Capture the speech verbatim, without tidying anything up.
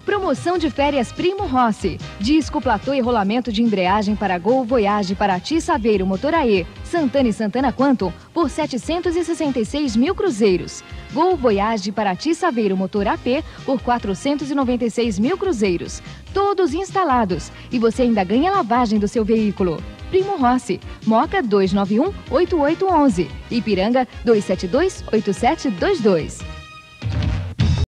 Promoção de férias Primo Rossi. Disco, platô e rolamento de embreagem para Gol, Voyage, Paraty, Saveiro, Motor A E, Santana e Santana Quantum por setecentos e sessenta e seis mil cruzeiros. Gol, Voyage, Paraty, Saveiro, Motor A P por quatrocentos e noventa e seis mil cruzeiros. Todos instalados. E você ainda ganha lavagem do seu veículo. Primo Rossi, Moca dois nove um, oito oito um um, Ipiranga dois sete dois, oito sete dois dois.